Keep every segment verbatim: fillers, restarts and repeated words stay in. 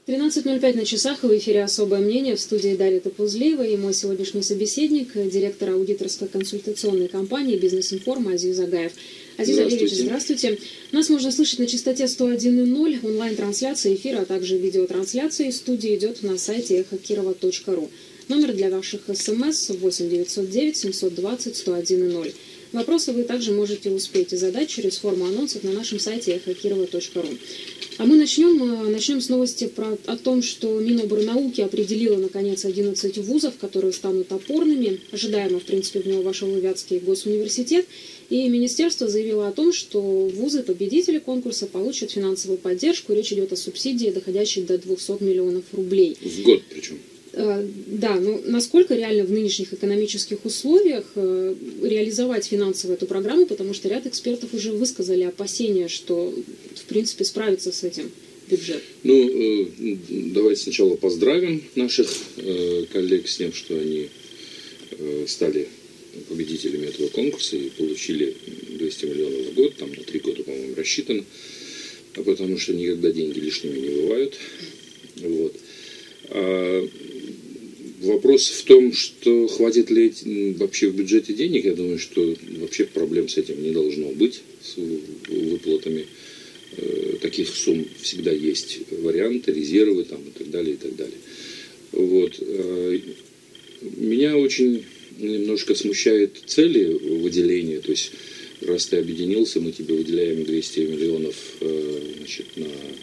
тринадцать ноль пять на часах, и в эфире «Особое мнение», в студии Дарья Тоползлиева и мой сегодняшний собеседник, директор аудиторской консультационной компании «Бизнес-информ» Азиз Агаев. Азиз Алиевич, здравствуйте. Нас можно слышать на частоте сто один и ноль, онлайн-трансляция эфира, а также видеотрансляция из студии идет на сайте эхо кирова точка ру. Номер для ваших смс восемь девятьсот девять семьсот двадцать сто один и ноль. Вопросы вы также можете успеть задать через форму анонсов на нашем сайте эхо кирова точка ру. А мы начнем, начнем с новости про, о том, что Миноборнауки определила, наконец, одиннадцать вузов, которые станут опорными. Ожидаемо, в принципе, в него вошел и Вятский госуниверситет. И министерство заявило о том, что вузы-победители конкурса получат финансовую поддержку. Речь идет о субсидии, доходящей до двухсот миллионов рублей. В год причем. Да, но насколько реально в нынешних экономических условиях реализовать финансово эту программу, потому что ряд экспертов уже высказали опасения, что, в принципе, справится с этим бюджет. Ну, давайте сначала поздравим наших коллег с тем, что они стали победителями этого конкурса и получили двести миллионов в год, там на три года, по-моему, рассчитано, потому что никогда деньги лишними не бывают. Вот. А вопрос в том, что хватит ли вообще в бюджете денег. Я думаю, что вообще проблем с этим не должно быть, с выплатами таких сумм. Всегда есть варианты, резервы там, и так далее, и так далее. Вот. Меня очень немножко смущает цели выделения. То есть, раз ты объединился, мы тебе выделяем двести миллионов, значит, на...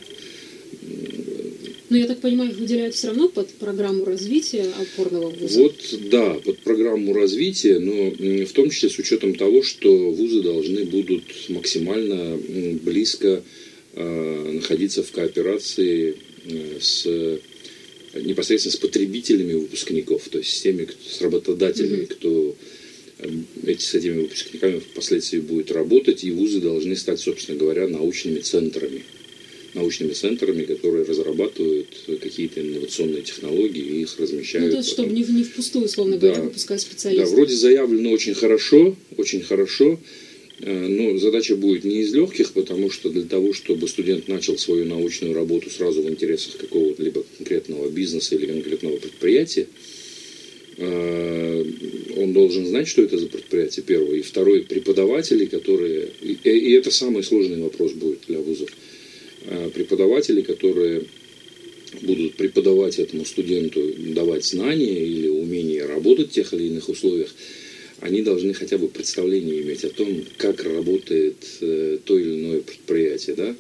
Но я так понимаю, их выделяют все равно под программу развития опорного вуза? Вот, да, под программу развития, но в том числе с учетом того, что вузы должны будут максимально близко э, находиться в кооперации э, с, непосредственно с потребителями выпускников, то есть с теми, с работодателями, mm-hmm. кто э, эти, с этими выпускниками впоследствии будет работать, и вузы должны стать, собственно говоря, научными центрами. научными центрами, которые разрабатывают какие-то инновационные технологии и их размещают. Ну, то есть, чтобы не, не впустую, условно да, говоря, выпускать специалистов. Да, вроде заявлено очень хорошо, очень хорошо, но задача будет не из легких, потому что для того, чтобы студент начал свою научную работу сразу в интересах какого-то либо конкретного бизнеса или конкретного предприятия, он должен знать, что это за предприятие, первое. И второе, преподаватели, которые... И это самый сложный вопрос будет для вузов. Преподаватели, которые будут преподавать этому студенту, давать знания или умение работать в тех или иных условиях, они должны хотя бы представление иметь о том, как работает то или иное предприятие. Да?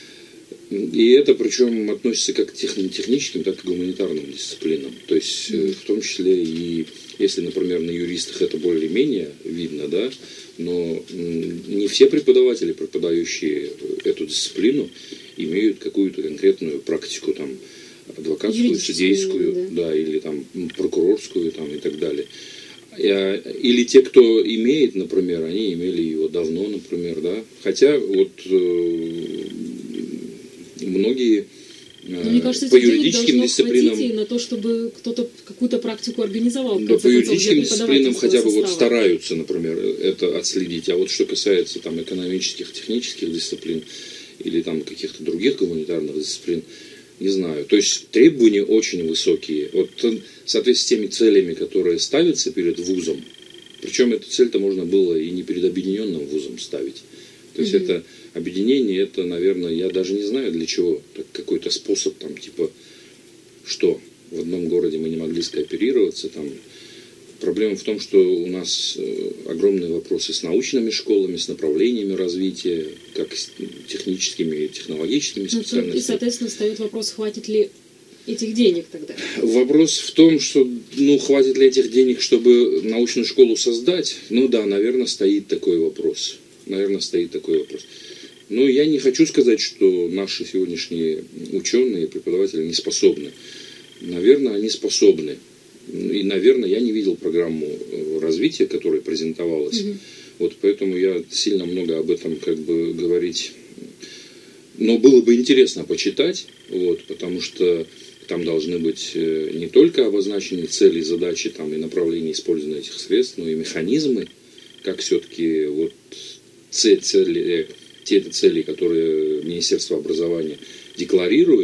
И это причем относится как к техническим, так и к гуманитарным дисциплинам. То есть в том числе и если, например, на юристах это более-менее видно, да, но не все преподаватели, преподающие эту дисциплину, имеют какую-то конкретную практику, там, адвокатскую, судейскую, да. Да, или там прокурорскую, там, и так далее. Или те, кто имеет, например, они имели его давно, например, да. Хотя вот э, многие э, мне кажется, по юридическим дисциплинам и на то, чтобы кто-то какую-то практику организовал. Да, по юридическим дисциплинам хотя бы вот стараются, например, это отследить. А вот что касается там экономических, технических дисциплин или там каких-то других гуманитарных дисциплин, не знаю. То есть требования очень высокие. Вот в соответствии с теми целями, которые ставятся перед вузом, причем эту цель-то можно было и не перед объединенным вузом ставить. То есть mm-hmm. это объединение, это, наверное, я даже не знаю для чего. Какой-то способ там типа, что в одном городе мы не могли скооперироваться, там. Проблема в том, что у нас огромные вопросы с научными школами, с направлениями развития, как с техническими и технологическими специальностями. И, соответственно, встает вопрос, хватит ли этих денег тогда? Вопрос в том, что, ну, хватит ли этих денег, чтобы научную школу создать? Ну да, наверное, стоит такой вопрос. Наверное, стоит такой вопрос. Но я не хочу сказать, что наши сегодняшние ученые и преподаватели не способны. Наверное, они способны. И, наверное, я не видел программу развития, которая презентовалась. Mm-hmm. Вот поэтому я сильно много об этом как бы говорить. Но было бы интересно почитать, вот, потому что там должны быть не только обозначены цели, задачи там, и направления использования этих средств, но и механизмы, как все-таки вот цели, те цели, которые Министерство образования декларирует,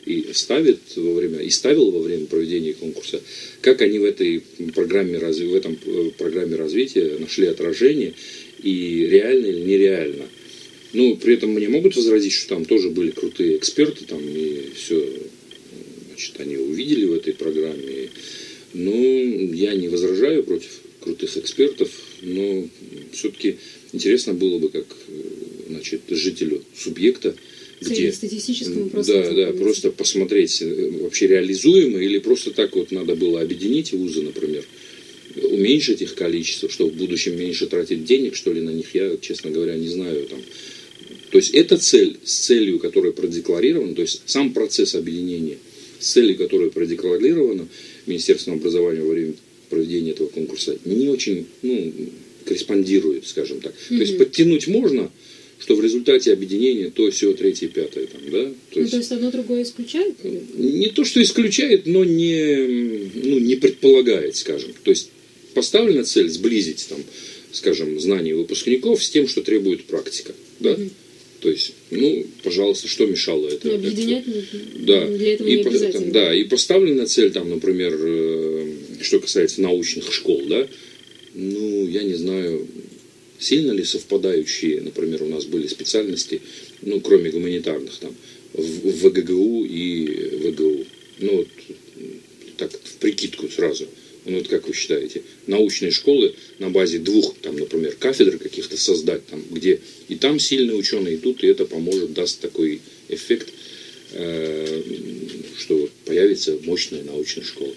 и ставит во время, и ставил во время проведения конкурса, как они в этой программе, в этом программе развития нашли отражение, и реально или нереально. Ну, при этом мне могут возразить, что там тоже были крутые эксперты, там, и все, значит, они увидели в этой программе. Но я не возражаю против крутых экспертов, но все-таки интересно было бы, как, значит, жителю субъекта, где, да, да, просто посмотреть, вообще реализуемо, или просто так вот надо было объединить вузы, например, уменьшить их количество, чтобы в будущем меньше тратить денег, что ли, на них, я, честно говоря, не знаю. Там. То есть эта цель, с целью, которая продекларирована, то есть сам процесс объединения, с целью, которая продекларирована Министерством образования во время проведения этого конкурса, не очень, ну, корреспондирует, скажем так. Mm-hmm. То есть подтянуть можно, что в результате объединения то, все, третье, пятое. Там, да? то, ну, есть, то есть одно другое исключает? Или? Не то, что исключает, но не, ну, не предполагает, скажем. То есть поставлена цель сблизить, там, скажем, знания выпускников с тем, что требует практика. Да? Mm-hmm. То есть, ну, пожалуйста, что мешало это? Но объединять это, да. для этого и, не обязательно. Там, да, и поставлена цель, там, например, что касается научных школ, да, ну, я не знаю, сильно ли совпадающие, например, у нас были специальности, ну, кроме гуманитарных, там, в ВГГУ и ВГУ. Ну, вот так, в прикидку сразу. Ну, вот как вы считаете, научные школы на базе двух, там, например, кафедр каких-то создать, там, где и там сильные ученые, и тут, и это поможет, даст такой эффект, э, что вот появится мощная научная школа.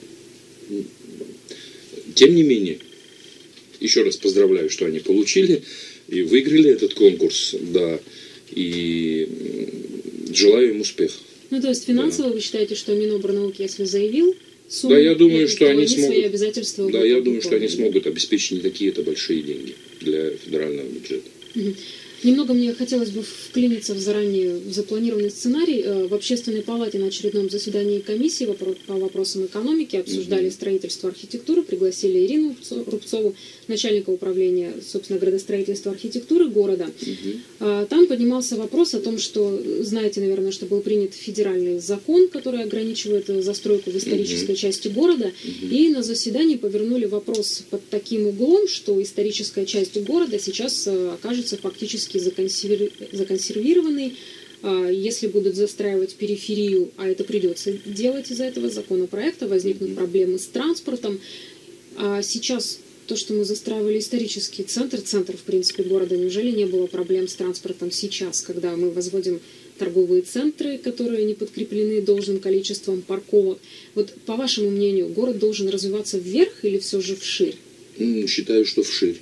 Тем не менее, еще раз поздравляю, что они получили и выиграли этот конкурс, да, и желаю им успеха. Ну, то есть финансово да. Вы считаете, что Минобрнауки, если заявил сумму, да, я думаю, что они смогут, свои обязательства да, я думаю, что они смогут обеспечить не такие-то большие деньги для федерального бюджета. Угу. Немного мне хотелось бы вклиниться в заранее запланированный сценарий. В Общественной палате на очередном заседании комиссии по вопросам экономики обсуждали mm-hmm. строительство архитектуры, пригласили Ирину Рубцову, начальника управления, собственно, градостроительства архитектуры города. Mm-hmm. Там поднимался вопрос о том, что, знаете, наверное, что был принят федеральный закон, который ограничивает застройку в исторической mm-hmm. части города, mm-hmm. и на заседании повернули вопрос под таким углом, что историческая часть города сейчас окажется фактически законсервированный, если будут застраивать периферию, а это придется делать из-за этого законопроекта, возникнут mm-hmm. проблемы с транспортом. А сейчас то, что мы застраивали исторический центр, центр, в принципе, города, неужели не было проблем с транспортом сейчас, когда мы возводим торговые центры, которые не подкреплены должным количеством парковок? Вот, по вашему мнению, город должен развиваться вверх или все же вширь? Считаю, что вширь.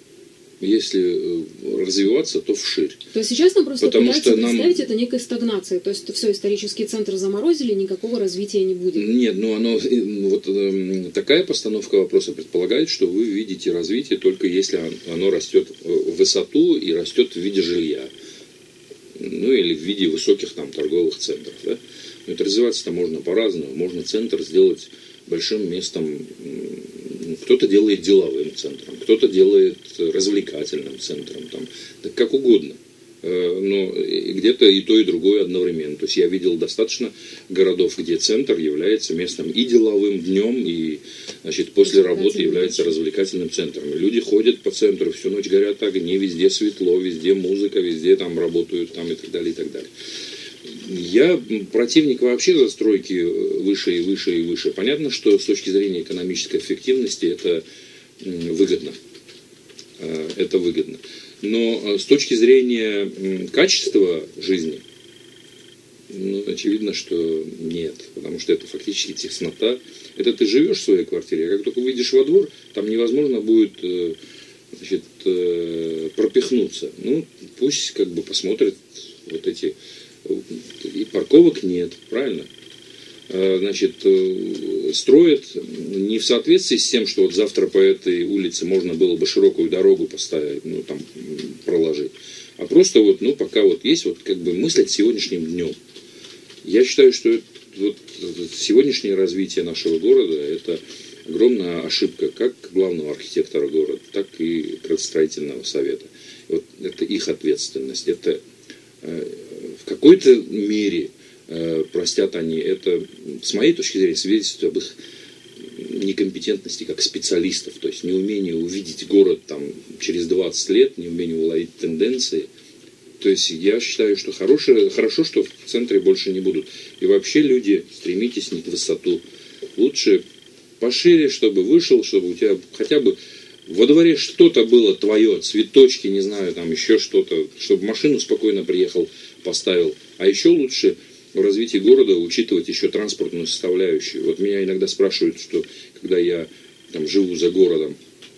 Если развиваться, то вширь. То есть сейчас нам просто Потому пытаются представить нам... это некой стагнацией. То есть все, исторический центр заморозили, никакого развития не будет. Нет, ну оно, вот э, такая постановка вопроса предполагает, что вы видите развитие только если оно растет в высоту и растет в виде жилья. Ну или в виде высоких там торговых центров. Да? Но это развиваться-то можно по-разному. Можно центр сделать большим местом. Кто-то делает деловым центром, кто-то делает развлекательным центром, там, так как угодно. Но где-то и то, и другое одновременно. То есть я видел достаточно городов, где центр является местом и деловым днем, и, значит, после работы является развлекательным центром. И люди ходят по центру, всю ночь горят огни, везде светло, везде музыка, везде там работают там, и так далее, и так далее. Я противник вообще застройки выше и выше и выше. Понятно, что с точки зрения экономической эффективности это выгодно. Это выгодно. Но с точки зрения качества жизни, ну, очевидно, что нет. Потому что это фактически теснота. Это ты живешь в своей квартире, а как только выйдешь во двор, там невозможно будет, значит, пропихнуться. Ну, пусть как бы посмотрят вот эти... И парковок нет, правильно? Значит, строят не в соответствии с тем, что вот завтра по этой улице можно было бы широкую дорогу поставить, ну, там, проложить. А просто вот, ну, пока вот есть, вот как бы мыслить сегодняшним днем. Я считаю, что это, вот, сегодняшнее развитие нашего города – это огромная ошибка как главного архитектора города, так и градостроительного совета. Вот это их ответственность. Это в какой-то мере э, простят они, это, с моей точки зрения, свидетельствует об их некомпетентности как специалистов, то есть неумение увидеть город там, через двадцать лет, неумение уловить тенденции. То есть я считаю, что хорошее, хорошо, что в центре больше не будут. И вообще люди, стремитесь не в высоту. Лучше пошире, чтобы вышел, чтобы у тебя хотя бы во дворе что-то было твое, цветочки, не знаю, там еще что-то, чтобы машину спокойно приехал, поставил. А еще лучше в развитии города учитывать еще транспортную составляющую. Вот меня иногда спрашивают, что когда я там живу за городом,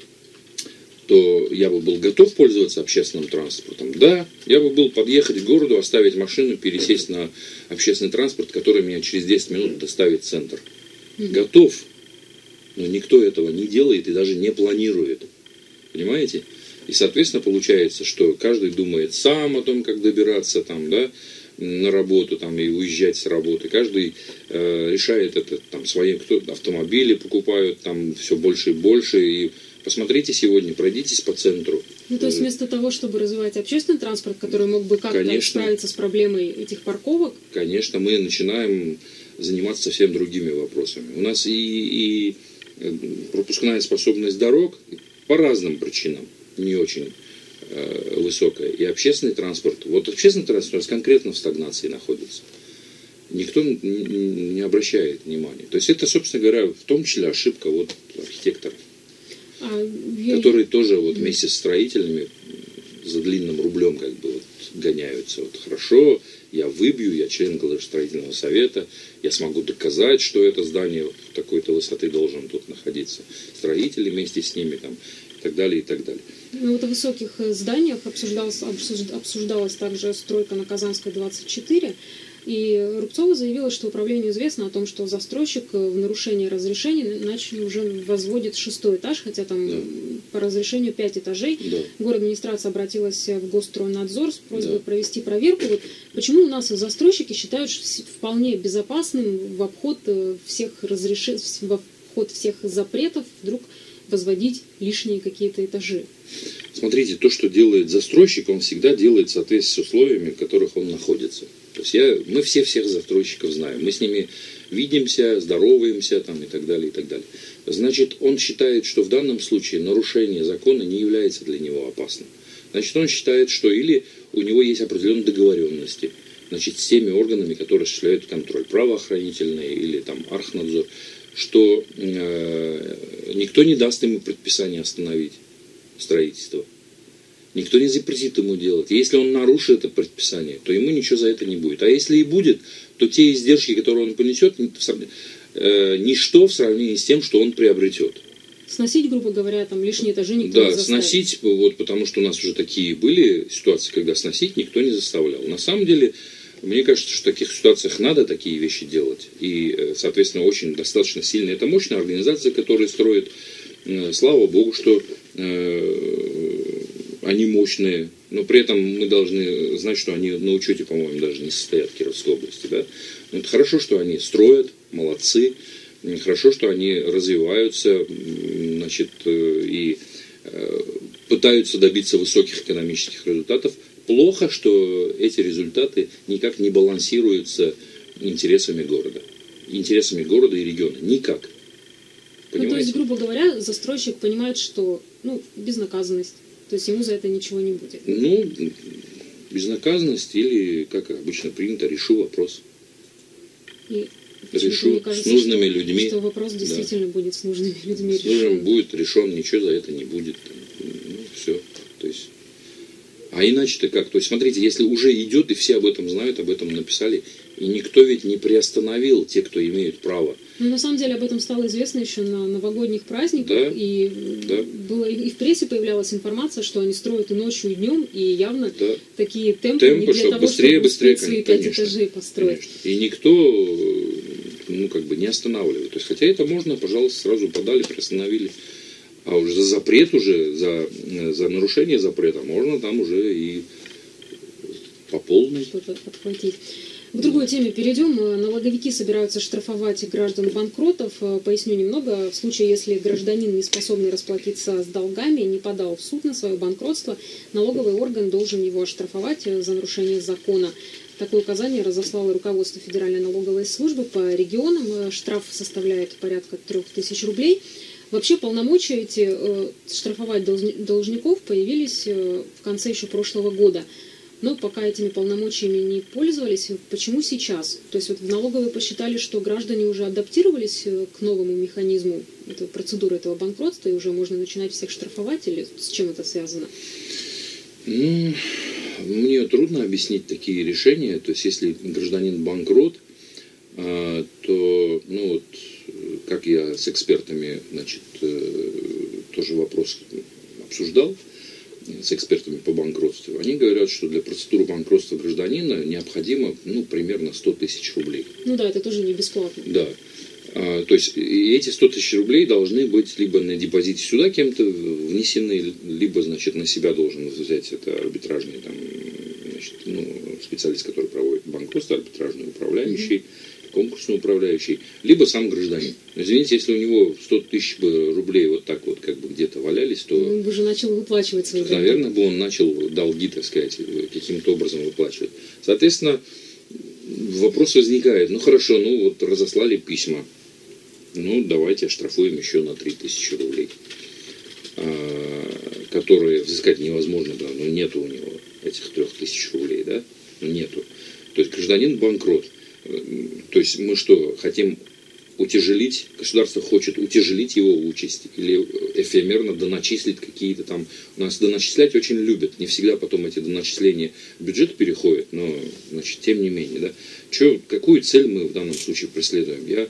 то я бы был готов пользоваться общественным транспортом. Да, я бы был подъехать к городу, оставить машину, пересесть на общественный транспорт, который меня через десять минут доставит в центр. Mm-hmm. Готов, но никто этого не делает и даже не планирует. Понимаете? И, соответственно, получается, что каждый думает сам о том, как добираться там, да, на работу там, и уезжать с работы. Каждый э, решает это там, свои, кто автомобили покупают там все больше и больше. И посмотрите сегодня, пройдитесь по центру. Ну, то есть вместо того, чтобы развивать общественный транспорт, который мог бы как-то справиться с проблемой этих парковок? Конечно, мы начинаем заниматься совсем другими вопросами. У нас и, и пропускная способность дорог по разным причинам не очень э, высокая. И общественный транспорт. Вот общественный транспорт у нас конкретно в стагнации находится. Никто не, не обращает внимания. То есть это, собственно говоря, в том числе ошибка вот архитекторов. А, я... которые тоже вот вместе с строителями за длинным рублем как бы вот гоняются. Вот хорошо, я выбью, я член градостроительного совета, я смогу доказать, что это здание вот такой-то высоты должен тут находиться. Строители вместе с ними там, и так далее, и так далее. Ну, вот о высоких зданиях обсуждалась, обсуждалась также стройка на Казанской двадцать четыре. И Рубцова заявила, что управлению известно о том, что застройщик в нарушении разрешения начали уже возводит шестой этаж, хотя там да. по разрешению пять этажей. Да. Город-администрация обратилась в Госстройнадзор с просьбой да. провести проверку. Вот почему у нас застройщики считают вполне безопасным в обход всех разрешений, в обход всех запретов вдруг возводить лишние какие-то этажи? Смотрите, то, что делает застройщик, он всегда делает в соответствии с условиями, в которых он находится. То есть я, мы все всех застройщиков знаем. Мы с ними видимся, здороваемся там, и так далее, и так далее. Значит, он считает, что в данном случае нарушение закона не является для него опасным. Значит, он считает, что или у него есть определенные договоренности, значит, с теми органами, которые осуществляют контроль, правоохранительные или там Архнадзор, что э, никто не даст ему предписание остановить строительство. Никто не запретит ему делать. Если он нарушит это предписание, то ему ничего за это не будет. А если и будет, то те издержки, которые он понесет, э, ничто в сравнении с тем, что он приобретет. Сносить, грубо говоря, там лишние этажи никто да, не заставит. Да, сносить, вот, потому что у нас уже такие были ситуации, когда сносить никто не заставлял. На самом деле, мне кажется, что в таких ситуациях надо такие вещи делать. И, соответственно, очень достаточно сильная, это мощная организация, которая строит. Слава Богу, что э, они мощные, но при этом мы должны знать, что они на учете, по-моему, даже не состоят в Кировской области. Да? Но это хорошо, что они строят, молодцы, хорошо, что они развиваются, значит, и э, пытаются добиться высоких экономических результатов. Плохо, что эти результаты никак не балансируются интересами города. Интересами города и региона. Никак. Ну, то есть, грубо говоря, застройщик понимает, что ну, безнаказанность. То есть ему за это ничего не будет. Ну, безнаказанность или, как обычно принято, решу вопрос. И решу мне кажется, с нужными что, людьми. Что вопрос действительно да. будет с нужными людьми с решен. Будет решен, ничего за это не будет. Ну, все. То есть... А иначе-то как? То есть, смотрите, если уже идет, и все об этом знают, об этом написали, и никто ведь не приостановил те, кто имеют право. Ну, на самом деле, об этом стало известно еще на новогодних праздниках, да, и, да. Было, и в прессе появлялась информация, что они строят и ночью, и днем, и явно да. такие темпы, темпы не для того, быстрее, чтобы быстрее, успеть свои конечно, пять этажей построить. Конечно. И никто, ну, как бы не останавливает. То есть, хотя это можно, пожалуйста, сразу подали, приостановили. А уже за запрет, уже за, за нарушение запрета можно там уже и по полной. Что-то отхватить. К другой теме перейдем. Налоговики собираются штрафовать граждан-банкротов. Поясню немного. В случае, если гражданин, не способный расплатиться с долгами, не подал в суд на свое банкротство, налоговый орган должен его оштрафовать за нарушение закона. Такое указание разослало руководство Федеральной налоговой службы по регионам. Штраф составляет порядка трех тысяч рублей. Вообще полномочия эти э, штрафовать должников появились э, в конце еще прошлого года. Но пока этими полномочиями не пользовались. Почему сейчас? То есть вот в налоговой посчитали, что граждане уже адаптировались к новому механизму этой процедуры этого банкротства, и уже можно начинать всех штрафовать, или с чем это связано? Ну, мне трудно объяснить такие решения. То есть если гражданин банкрот, то, ну вот, как я с экспертами, значит, тоже вопрос обсуждал, с экспертами по банкротству, они говорят, что для процедуры банкротства гражданина необходимо, ну, примерно сто тысяч рублей. Ну да, это тоже не бесплатно. Да. А, то есть и эти сто тысяч рублей должны быть либо на депозите сюда кем-то внесены, либо, значит, на себя должен взять это арбитражный там, значит, ну, специалист, который проводит банкротство, арбитражный управляющий, mm-hmm. конкурсный управляющий, либо сам гражданин. Извините, если у него сто тысяч рублей вот так вот как бы где-то валялись, то... Он бы уже начал выплачивать свои долги. Наверное, бы он начал долги, так сказать, каким-то образом выплачивать. Соответственно, вопрос возникает, ну хорошо, ну вот разослали письма, ну давайте оштрафуем еще на три тысячи рублей, которые взыскать невозможно, да, но нету у него этих трех тысяч рублей, да, нету. То есть гражданин банкрот. То есть мы что, хотим утяжелить, государство хочет утяжелить его участь или эфемерно доначислить какие-то там, у нас доначислять очень любят, не всегда потом эти доначисления в бюджет переходят, но, значит, тем не менее, да. Че, какую цель мы в данном случае преследуем? Я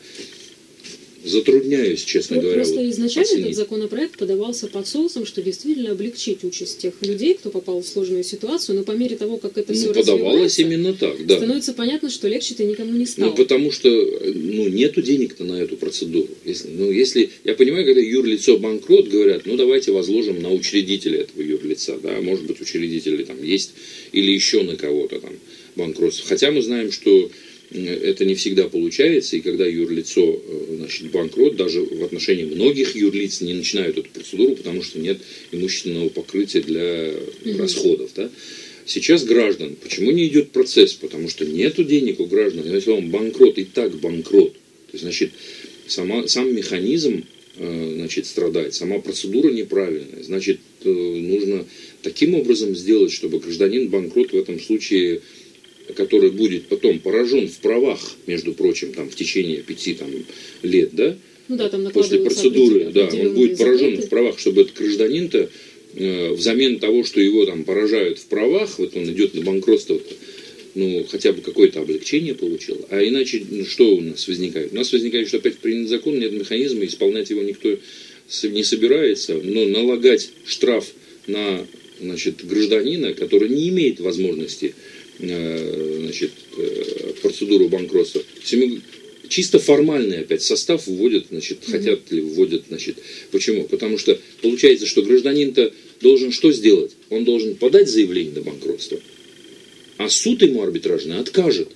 затрудняюсь, честно вот говоря. Просто вот, изначально оценить. Этот законопроект подавался под соусом, что действительно облегчить участь тех людей, кто попал в сложную ситуацию, но по мере того, как это ну, все подавалось именно так, да. становится понятно, что легче-то никому не стало. Ну, потому что ну, нету денег-то на эту процедуру. Если, ну, если, я понимаю, когда юрлицо банкрот, говорят, ну, давайте возложим на учредителя этого юрлица, да, может быть, учредители там есть, или еще на кого-то там банкротство. Хотя мы знаем, что это не всегда получается, и когда юрлицо, значит, банкрот, даже в отношении многих юрлиц не начинают эту процедуру, потому что нет имущественного покрытия для mm-hmm. расходов. Да? Сейчас граждан, почему не идет процесс? Потому что нету денег у граждан, если он банкрот, и так банкрот. То есть, значит, сама, сам механизм значит, страдает, сама процедура неправильная. Значит, нужно таким образом сделать, чтобы гражданин банкрот в этом случае, который будет потом поражен в правах, между прочим, там, в течение пяти там, лет, да, ну, да, там после процедуры, да, он будет поражен запреты. в правах, чтобы этот гражданин-то э, взамен того, что его там поражают в правах, вот он идет на банкротство, ну, хотя бы какое-то облегчение получил. А иначе, ну, что у нас возникает? У нас возникает, что опять принят закон, нет механизма, исполнять его никто не собирается, но налагать штраф на, значит, гражданина, который не имеет возможности значит, процедуру банкротства. Чисто формальный опять состав вводят, значит, mm-hmm. хотят ли вводят, значит, почему? Потому что получается, что гражданин-то должен что сделать? Он должен подать заявление на банкротство, а суд ему арбитражный откажет,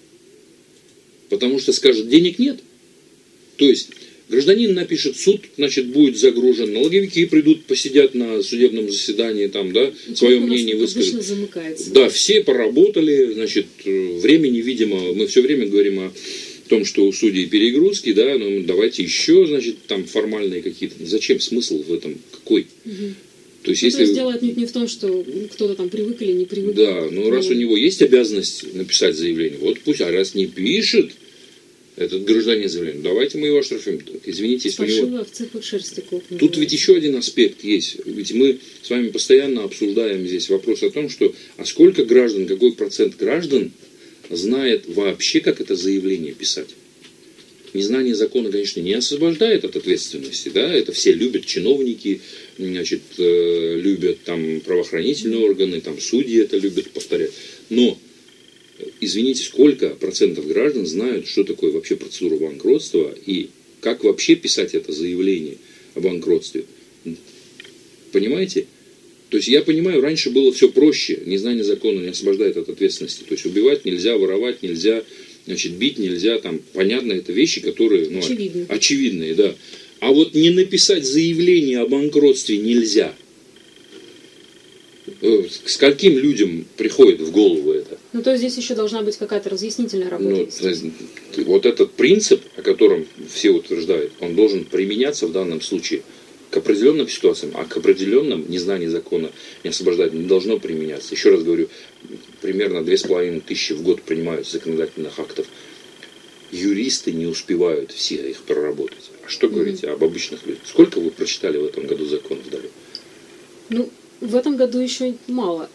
потому что скажет, денег нет. То есть гражданин напишет, суд, значит, будет загружен, налоговики придут, посидят на судебном заседании, там, да, свое мнение выскажут. Да, все поработали, значит, времени, видимо, мы все время говорим о том, что у судей перегрузки, да, но давайте еще, значит, там формальные какие-то. Зачем? Смысл в этом какой? Угу. То есть, ну, если... то есть дело отнюдь не в том, что кто-то там привык или не привык. Да, но ну, раз у него есть обязанность написать заявление, вот пусть, а раз не пишет, этот гражданин заявление, давайте мы его оштрафуем. Извините, если у него... в цепах шерсти копнули. Тут ведь еще один аспект есть. Ведь мы с вами постоянно обсуждаем здесь вопрос о том, что а сколько граждан, какой процент граждан знает вообще, как это заявление писать. Незнание закона, конечно, не освобождает от ответственности. Да? Это все любят, чиновники, значит, любят там, правоохранительные органы, там, судьи это любят повторять. Но извините, сколько процентов граждан знают, что такое вообще процедура банкротства и как вообще писать это заявление о банкротстве? Понимаете? То есть я понимаю, раньше было все проще, незнание закона не освобождает от ответственности. То есть убивать нельзя, воровать нельзя, значит, бить нельзя, там, понятно, это вещи, которые ну, очевидные. очевидные, да. А вот не написать заявление о банкротстве нельзя. Скольким людям приходит в голову это? Ну, то есть здесь еще должна быть какая-то разъяснительная работа. Ну, вот этот принцип, о котором все утверждают, он должен применяться в данном случае к определенным ситуациям, а к определенным незнание закона не освобождать не должно применяться. Еще раз говорю, примерно две с половиной тысячи в год принимаются законодательных актов. Юристы не успевают все их проработать. А что mm-hmm. говорите об обычных людях? Сколько вы прочитали в этом году законов, Дарья? Ну, в этом году еще мало.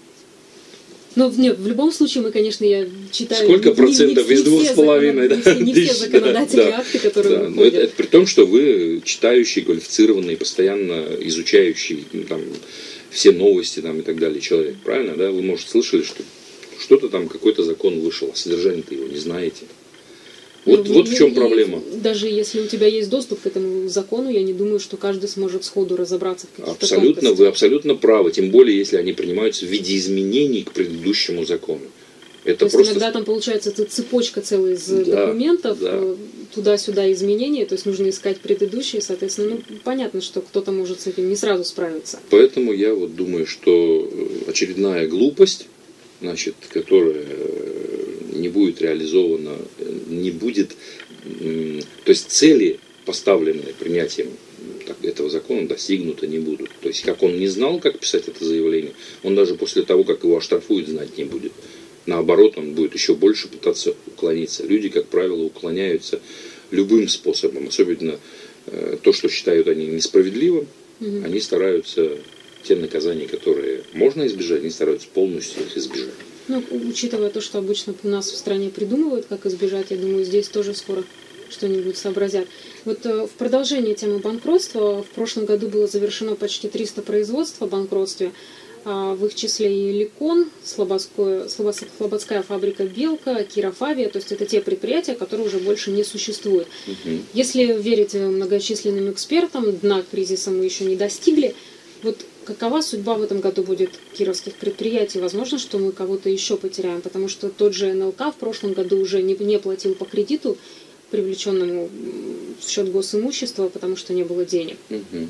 Но нет, в любом случае мы, конечно, я читаю... Сколько не, процентов не, не из двух с половиной? Не, не, не все законодательные да, акты, которые да, выходят. Это, это при том, что вы читающий, квалифицированный, постоянно изучающий там, все новости там, и так далее человек. Правильно? Да? Вы, может, слышали, что что-то там, какой-то закон вышел, а содержание-то его не знаете. Вот, ну, вот в чем проблема. Даже если у тебя есть доступ к этому закону, я не думаю, что каждый сможет сходу разобраться в каких-то Абсолютно, тонкостях. Вы абсолютно правы, тем более, если они принимаются в виде изменений к предыдущему закону. Это То есть просто... иногда там получается это цепочка целая из да, документов, да. туда-сюда изменения, то есть нужно искать предыдущие, соответственно, ну, понятно, что кто-то может с этим не сразу справиться. Поэтому я вот думаю, что очередная глупость, значит, которая не будет реализована, не будет, то есть цели, поставленные принятием этого закона, достигнуты не будут. То есть, как он не знал, как писать это заявление, он даже после того, как его оштрафуют, знать не будет. Наоборот, он будет еще больше пытаться уклониться. Люди, как правило, уклоняются любым способом, особенно э, то, что считают они несправедливым, угу. они стараются те наказания, которые можно избежать, они стараются полностью их избежать. Ну, учитывая то, что обычно у нас в стране придумывают, как избежать, я думаю, здесь тоже скоро что-нибудь сообразят. Вот э, в продолжение темы банкротства, в прошлом году было завершено почти триста производств о банкротстве, э, в их числе и Ликон, Слободская, Слободская фабрика Белка, Кировавия, то есть это те предприятия, которые уже больше не существуют. Угу. Если верить многочисленным экспертам, дна кризиса мы еще не достигли. Вот какова судьба в этом году будет кировских предприятий? Возможно, что мы кого-то еще потеряем, потому что тот же эн эл ка в прошлом году уже не, не платил по кредиту, привлеченному в счет госимущества, потому что не было денег. Угу.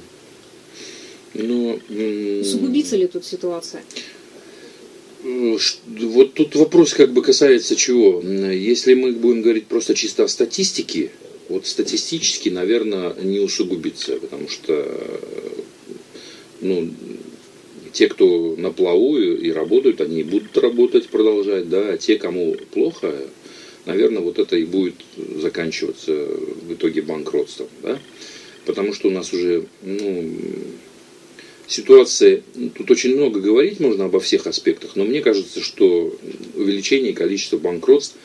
Но, Усугубится ли тут ситуация? Вот тут вопрос как бы касается чего. Если мы будем говорить просто чисто о статистике, вот статистически, наверное, не усугубится, потому что ну, те, кто на плаву и работают, они будут работать, продолжать, да, а те, кому плохо, наверное, вот это и будет заканчиваться в итоге банкротством, да, потому что у нас уже, ну, ситуация, тут очень много говорить можно обо всех аспектах, но мне кажется, что увеличение количества банкротств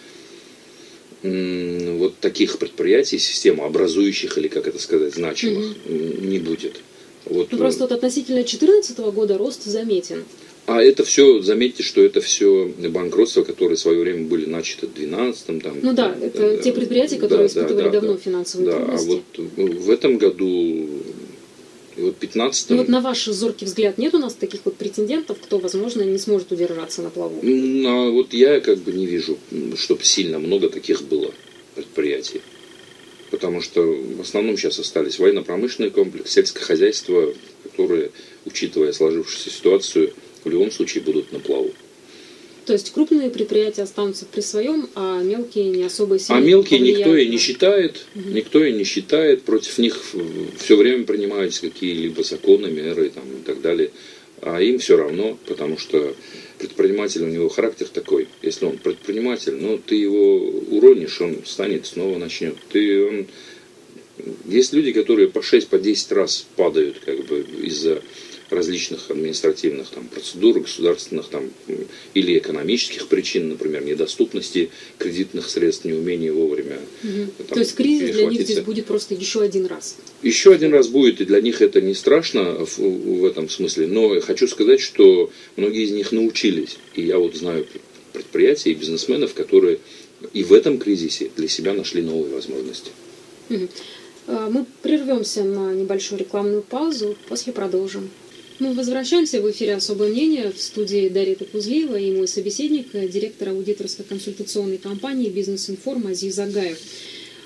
вот таких предприятий, системообразующих или, как это сказать, значимых, mm-hmm. не будет. Вот. Ну, просто вот относительно две тысячи четырнадцатого года рост заметен. А это все, заметьте, что это все банкротства, которые в свое время были начаты в двенадцатом. Там, ну да, это да, те предприятия, которые да, испытывали да, давно да, финансовые да, трудности. А вот в этом году, вот пятнадцатом... Ну вот на ваш зоркий взгляд, нет у нас таких вот претендентов, кто, возможно, не сможет удержаться на плаву? А вот я как бы не вижу, чтобы сильно много таких было предприятий. Потому что в основном сейчас остались военно-промышленный комплекс, сельское хозяйство, которые, учитывая сложившуюся ситуацию, в любом случае будут на плаву. То есть крупные предприятия останутся при своем, а мелкие не особо сильно А мелкие никто и на... не считает, угу. никто и не считает, против них все время принимаются какие-либо законы, меры там, и так далее. А им все равно, потому что предприниматель, у него характер такой. Если он предприниматель, ну ты его уронишь, он встанет, снова начнет. Ты, он... Есть люди, которые по шесть, по десять раз падают как бы, из-за различных административных там, процедур, государственных там, или экономических причин, например, недоступности кредитных средств, неумения вовремя. Угу. Там, То есть кризис для них здесь будет просто еще один раз? Еще один раз будет, и для них это не страшно в, в этом смысле, но хочу сказать, что многие из них научились. И я вот знаю предприятия и бизнесменов, которые и в этом кризисе для себя нашли новые возможности. Угу. Мы прервемся на небольшую рекламную паузу, после продолжим. Мы возвращаемся в эфире «Особое мнение». В студии Дарья Топузлиева и мой собеседник, директор аудиторско-консультационной компании «Бизнес Информ» Азиз Агаев.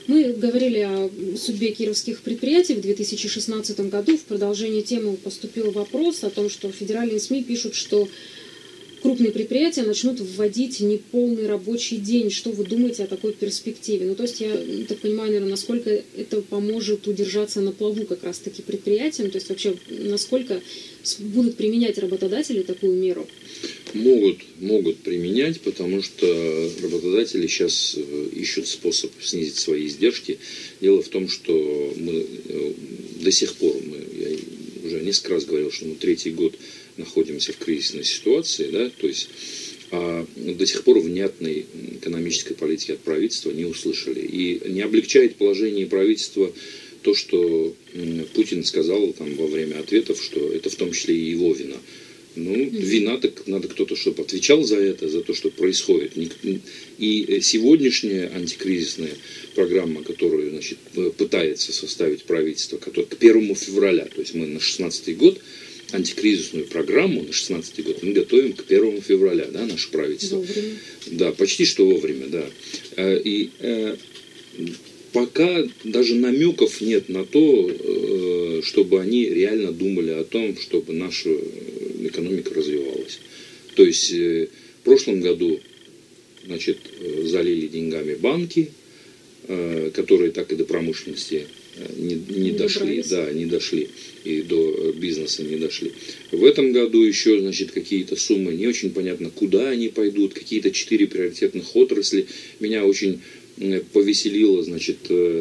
Мы говорили о судьбе кировских предприятий в две тысячи шестнадцатом году. В продолжении темы поступил вопрос о том, что федеральные СМИ пишут, что крупные предприятия начнут вводить неполный рабочий день. Что вы думаете о такой перспективе? Ну, то есть, я так понимаю, наверное, насколько это поможет удержаться на плаву как раз-таки предприятиям? То есть, вообще, насколько будут применять работодатели такую меру? Могут, могут применять, потому что работодатели сейчас ищут способ снизить свои издержки. Дело в том, что мы до сих пор, мы, я уже несколько раз говорил, что мы третий год находимся в кризисной ситуации, да, то есть а до сих пор внятной экономической политики от правительства не услышали. И не облегчает положение правительства то, что Путин сказал там во время ответов, что это в том числе и его вина. Ну, вина, так надо кто-то, чтобы отвечал за это, за то, что происходит. И сегодняшняя антикризисная программа, которую, значит, пытается составить правительство, которая к первому февраля, то есть мы на шестнадцатый год, антикризисную программу на шестнадцатый год мы готовим к первому февраля, да, наше правительство. Вовремя. Да, почти что вовремя, да. И э, пока даже намеков нет на то, э, чтобы они реально думали о том, чтобы наша экономика развивалась. То есть э, в прошлом году, значит, залили деньгами банки, э, которые так и до промышленности не, не, не дошли, да, не дошли, и до бизнеса не дошли. В этом году еще, значит, какие-то суммы, не очень понятно, куда они пойдут, какие-то четыре приоритетных отрасли. Меня очень повеселило, значит,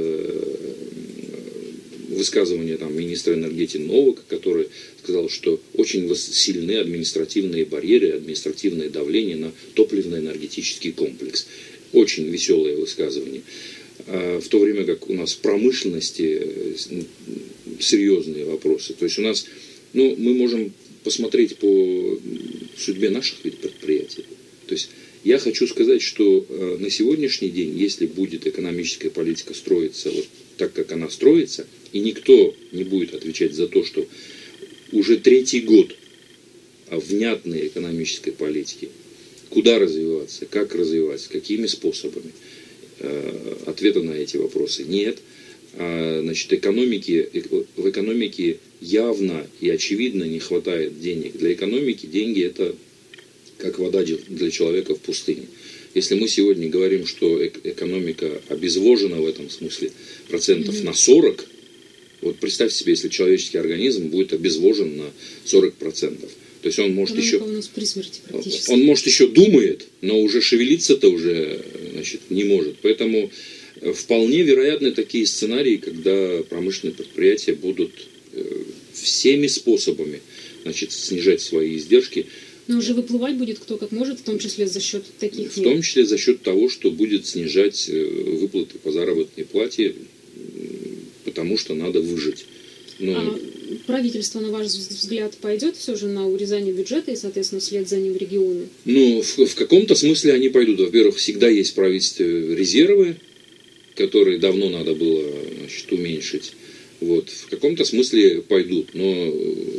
высказывание там министра энергетики Новака, который сказал, что очень сильны административные барьеры, административное давление на топливно-энергетический комплекс. Очень веселое высказывание. В то время как у нас в промышленности серьезные вопросы. То есть у нас, ну, мы можем посмотреть по судьбе наших предприятий. То есть я хочу сказать, что на сегодняшний день, если будет экономическая политика строиться вот так, как она строится, и никто не будет отвечать за то, что уже третий год внятной экономической политики, куда развиваться, как развиваться, какими способами, ответа на эти вопросы нет. Значит, экономики, в экономике явно и очевидно не хватает денег. Для экономики деньги – это как вода для человека в пустыне. Если мы сегодня говорим, что экономика обезвожена в этом смысле процентов mm-hmm. на сорок, вот представь себе, если человеческий организм будет обезвожен на сорок процентов. То есть он может еще, у нас при смерти практически. Он может еще думает, но уже шевелиться-то уже, значит, не может. Поэтому вполне вероятны такие сценарии, когда промышленные предприятия будут всеми способами, значит, снижать свои издержки. Но уже выплывать будет кто как может, в том числе за счет таких. В том числе за счет того, что будет снижать выплаты по заработной плате, потому что надо выжить. Но... А правительство, на ваш взгляд, пойдет все же на урезание бюджета и, соответственно, вслед за ним регионы? Ну, в, в каком-то смысле они пойдут. Во-первых, всегда есть в правительстве резервы, которые давно надо было, значит, уменьшить. Вот. В каком-то смысле пойдут. Но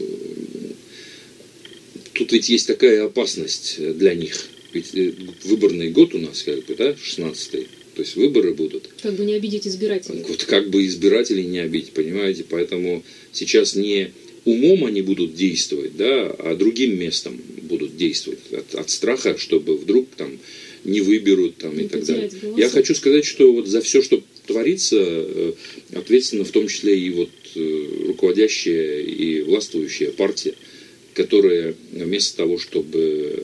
тут ведь есть такая опасность для них. Ведь выборный год у нас, как бы, да, шестнадцатый. То есть выборы будут. Как бы не обидеть избирателей. Вот как бы избирателей не обидеть, понимаете? Поэтому сейчас не умом они будут действовать, да, а другим местом будут действовать. От, от страха, чтобы вдруг там не выберут там, и так далее. Голоса. Я хочу сказать, что вот за все, что творится, ответственна в том числе и вот руководящая и властвующая партия, которая вместо того, чтобы,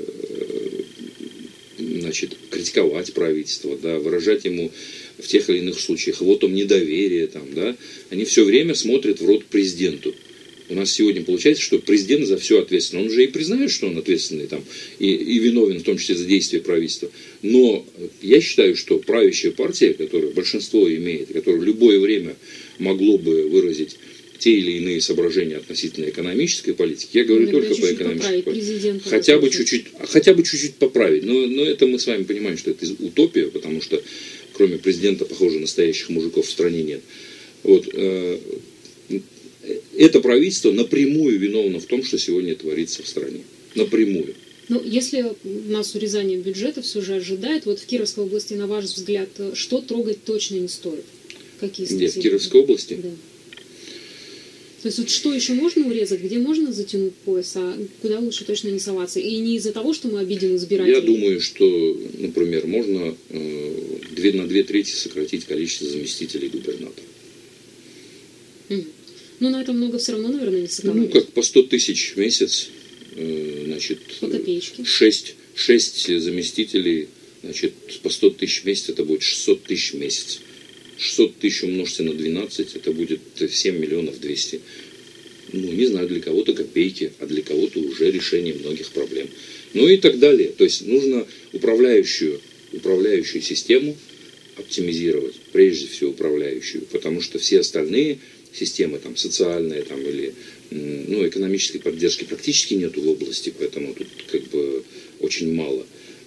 значит, критиковать правительство, да, выражать ему в тех или иных случаях вотум недоверия, там, да, они все время смотрят в рот президенту. У нас сегодня получается, что президент за все ответственен. Он уже и признает, что он ответственный там, и, и виновен, в том числе за действия правительства. Но я считаю, что правящая партия, которая большинство имеет, которая в любое время могло бы выразить те или иные соображения относительно экономической политики, я говорю Иногда только по экономической политике. Хотя бы чуть-чуть, хотя бы чуть-чуть поправить. Но, но это мы с вами понимаем, что это утопия, потому что кроме президента, похоже, настоящих мужиков в стране нет. Вот, э, это правительство напрямую виновно в том, что сегодня творится в стране. Напрямую. Ну, если нас урезание бюджета все же ожидает, вот в Кировской области, на ваш взгляд, что трогать точно не стоит? Какие статьи? Где, в Кировской области? Да. То есть вот что еще можно урезать, где можно затянуть пояс, а куда лучше точно не соваться? И не из-за того, что мы обидим избирателей? Я думаю, что, например, можно э, две, на две трети сократить количество заместителей губернатора. Mm. Ну, на это много все равно, наверное, не сэкономить. Ну, как по сто тысяч в месяц, э, значит, по копеечке. шесть, шесть заместителей, значит, по сто тысяч в месяц, это будет шестьсот тысяч в месяц. шестьсот тысяч умножьте на двенадцать, это будет семь миллионов двести. Ну, не знаю, для кого-то копейки, а для кого-то уже решение многих проблем. Ну и так далее. То есть нужно управляющую, управляющую систему оптимизировать, прежде всего управляющую, потому что все остальные системы, там, социальные там, или ну, экономической поддержки практически нету в области, поэтому тут как бы очень мало.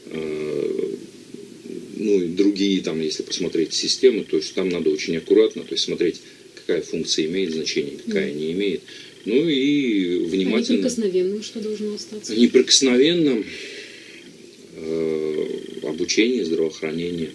Ну и другие, там, если посмотреть системы, то есть там надо очень аккуратно, то есть смотреть, какая функция имеет значение, какая mm. не имеет. Ну и внимательно... А неприкосновенным что должно остаться? Неприкосновенным э, обучение, здравоохранение.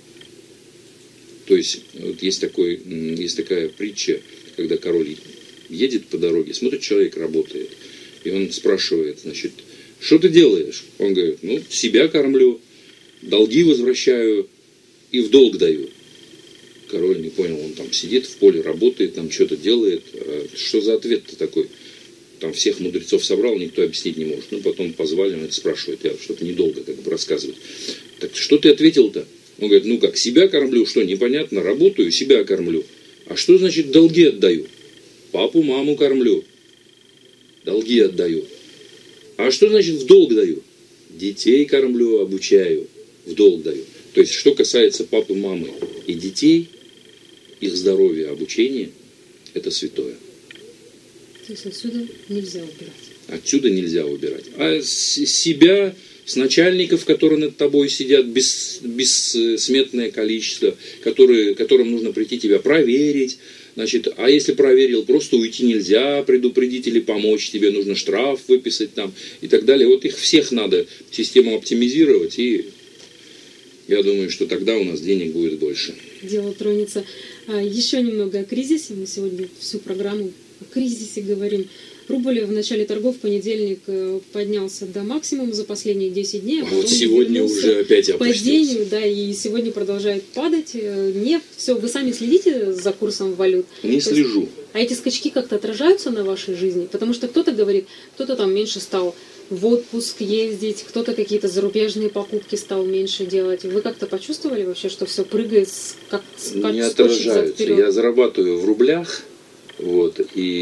То есть вот есть, такой, есть такая притча, когда король едет по дороге, смотрит, человек работает, и он спрашивает, значит, что ты делаешь? Он говорит, ну, себя кормлю, долги возвращаю и в долг даю. Король не понял, он там сидит в поле, работает, там что-то делает. Что за ответ-то такой? Там всех мудрецов собрал, никто объяснить не может. Ну, потом позвали, он это спрашивает, я что-то недолго как бы рассказывать. Так что ты ответил-то? Он говорит, ну как, себя кормлю, что, непонятно, работаю, себя кормлю. А что значит долги отдаю? Папу, маму кормлю, долги отдаю. А что значит в долг даю? Детей кормлю, обучаю, в долг даю. То есть, что касается папы, мамы и детей, их здоровья, обучения, это святое. То есть отсюда нельзя убирать. Отсюда нельзя убирать. А с себя, с начальников, которые над тобой сидят, бес, бессметное количество, которые, которым нужно прийти тебя проверить. Значит, а если проверил, просто уйти нельзя, предупредить или помочь, тебе нужно штраф выписать там и так далее. Вот их всех надо систему оптимизировать, и я думаю, что тогда у нас денег будет больше. Дело тронется. Еще немного о кризисе. Мы сегодня всю программу о кризисе говорим. Рубль в начале торгов в понедельник поднялся до максимума за последние десять дней. А вот сегодня уже опять опустился. Падению, да, и сегодня продолжает падать. Нефть, все, вы сами следите за курсом валют? Не То слежу. Есть, а эти скачки как-то отражаются на вашей жизни? Потому что кто-то говорит, кто-то там меньше стал в отпуск ездить, кто-то какие-то зарубежные покупки стал меньше делать. Вы как-то почувствовали вообще, что все прыгает, как скачет? Не отражаются. Я зарабатываю в рублях. Вот,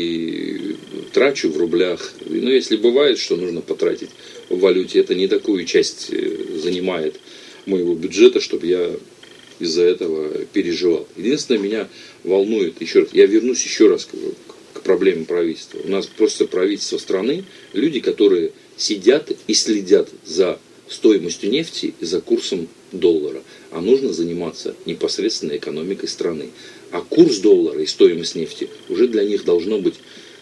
и трачу в рублях. Ну, если бывает, что нужно потратить в валюте, это не такую часть занимает моего бюджета, чтобы я из-за этого переживал. Единственное, меня волнует, еще раз, я вернусь еще раз к, к проблеме правительства. У нас просто правительство страны, люди, которые сидят и следят за стоимостью нефти и за курсом доллара. А нужно заниматься непосредственно экономикой страны. А курс доллара и стоимость нефти уже для них должно быть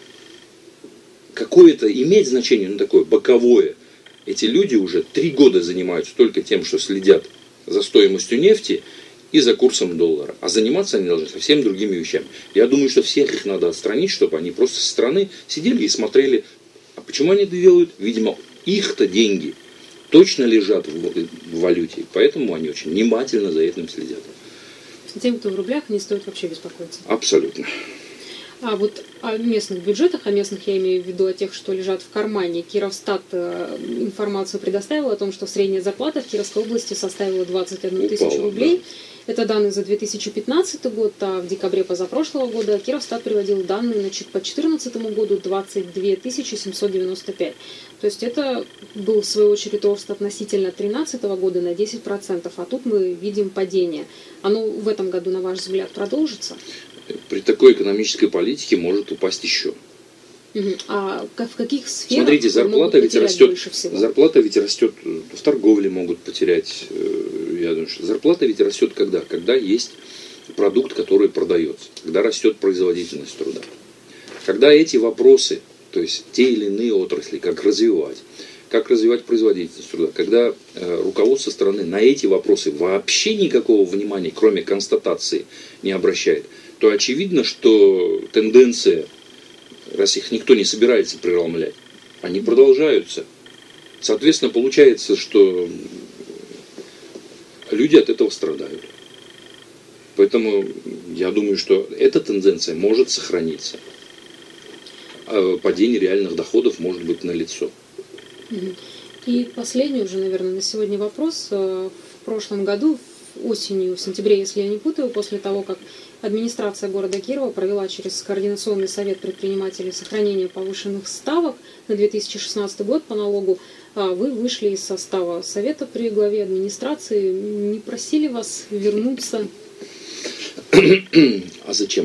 какое-то, иметь значение, ну такое боковое. Эти люди уже три года занимаются только тем, что следят за стоимостью нефти и за курсом доллара. А заниматься они должны совсем другими вещами. Я думаю, что всех их надо отстранить, чтобы они просто со стороны сидели и смотрели. А почему они это делают? Видимо, их-то деньги точно лежат в валюте. Поэтому они очень внимательно за этим следят. Тем, кто в рублях, не стоит вообще беспокоиться. Абсолютно. А вот о местных бюджетах, о местных я имею в виду, о тех, что лежат в кармане. Кировстат информацию предоставил о том, что средняя зарплата в Кировской области составила двадцать одну тысячу рублей. Да. Это данные за две тысячи пятнадцатый год, а в декабре позапрошлого года Кировстат приводил данные по две тысячи четырнадцатому году двадцать две тысячи семьсот девяносто пять. То есть это был, в свою очередь, рост относительно две тысячи тринадцатого года на десять процентов, а тут мы видим падение. Оно в этом году, на ваш взгляд, продолжится? При такой экономической политике может упасть еще. Угу. А в каких сферах? Смотрите, зарплата ведь растет. Зарплата ведь растет, в торговле могут потерять. Я думаю, что зарплата ведь растет когда? Когда есть продукт, который продается, когда растет производительность труда. Когда эти вопросы, то есть те или иные отрасли, как развивать, как развивать производительность труда, когда э, руководство страны на эти вопросы вообще никакого внимания, кроме констатации, не обращает, то очевидно, что тенденция, раз их никто не собирается преломлять, они продолжаются. Соответственно, получается, что люди от этого страдают. Поэтому я думаю, что эта тенденция может сохраниться. А падение реальных доходов может быть налицо. И последний уже, наверное, на сегодня вопрос. В прошлом году, осенью, в сентябре, если я не путаю, после того, как администрация города Кирова провела через Координационный совет предпринимателей сохранение повышенных ставок на две тысячи шестнадцатый год по налогу, вы вышли из состава совета при главе администрации. Не просили вас вернуться? А зачем?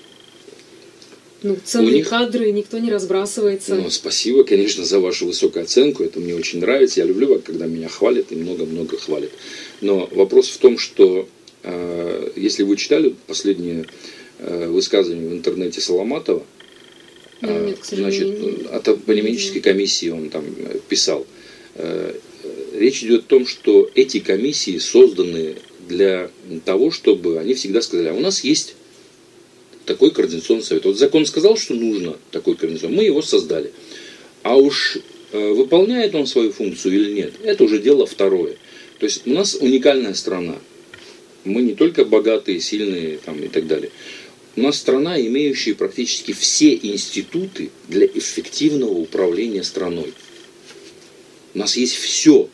Ну, ценные них... кадры, никто не разбрасывается. Ну, спасибо, конечно, за вашу высокую оценку. Это мне очень нравится. Я люблю, когда меня хвалят и много-много хвалят. Но вопрос в том, что э, если вы читали последнее э, высказывание в интернете Соломатова, э, Нет, к сожалению, значит, от апономической комиссии он там писал, э, речь идет о том, что эти комиссии созданы для того, чтобы они всегда сказали, а у нас есть такой координационный совет. Вот закон сказал, что нужно такой координационный, мы его создали. А уж э, выполняет он свою функцию или нет, это уже дело второе. То есть у нас уникальная страна. Мы не только богатые, сильные там, и так далее. У нас страна, имеющая практически все институты для эффективного управления страной. У нас есть все.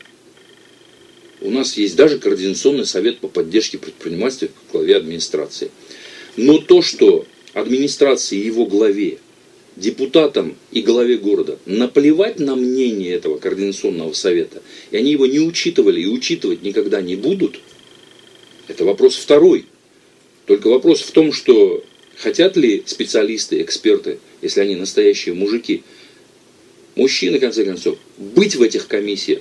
У нас есть даже Координационный совет по поддержке предпринимательства в главе администрации. Но то, что администрации и его главе, депутатам и главе города наплевать на мнение этого Координационного совета, и они его не учитывали и учитывать никогда не будут, это вопрос второй. Только вопрос в том, что хотят ли специалисты, эксперты, если они настоящие мужики, мужчины, в конце концов, быть в этих комиссиях.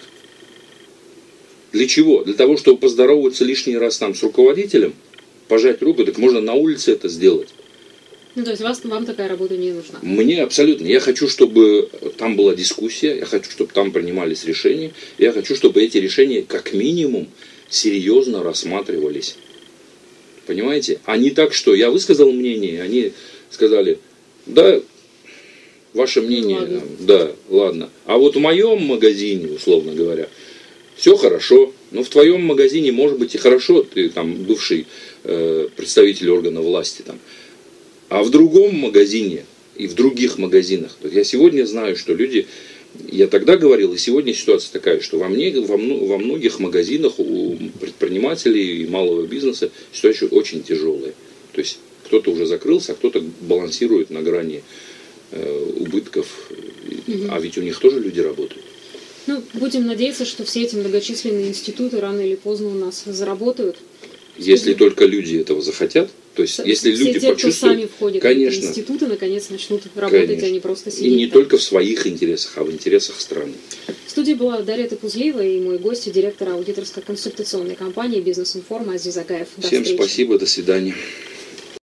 Для чего? Для того, чтобы поздороваться лишний раз там с руководителем, пожать руку, так можно на улице это сделать. Ну, то есть вас, вам такая работа не нужна? Мне абсолютно. Я хочу, чтобы там была дискуссия, я хочу, чтобы там принимались решения, я хочу, чтобы эти решения как минимум серьезно рассматривались. Понимаете? А не так, что я высказал мнение, они сказали, да, ваше мнение, ну, ладно. да, ладно. А вот в моем магазине, условно говоря, все хорошо, но в твоем магазине может быть и хорошо, ты там бывший э, представитель органа власти там, а в другом магазине и в других магазинах. Я сегодня знаю, что люди, я тогда говорил, и сегодня ситуация такая, что во, мне, во, во многих магазинах у предпринимателей и малого бизнеса ситуация очень тяжелая. То есть кто-то уже закрылся, а кто-то балансирует на грани э, убытков, угу. А ведь у них тоже люди работают. Ну, будем надеяться, что все эти многочисленные институты рано или поздно у нас заработают. Если Чтобы... только люди этого захотят, то есть С- если все люди те, почувствуют, кто сами входят конечно, в эти институты, наконец начнут работать, конечно. а не просто сидеть. И не там. только в своих интересах, а в интересах страны. В студии была Дарья Топузлиева и мой гость, директор аудиторско-консультационной компании «Бизнес-информ» Азиз Агаев. До Всем встречи. спасибо, до свидания.